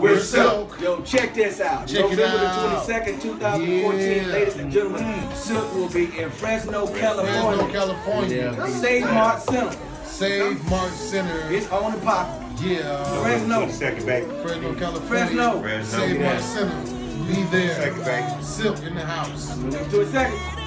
We're Silk. Yo, check this out. Check it November out. the 22nd, 2014, Yeah. ladies and gentlemen, Silk will be in Fresno, California. California. Save Mart Center. Save Mart Center. It's on the pop. Yeah. Fresno. Second back. Fresno, California. Fresno. Save Mart Center. Be there. Second back. Silk in the house. Let's do it second.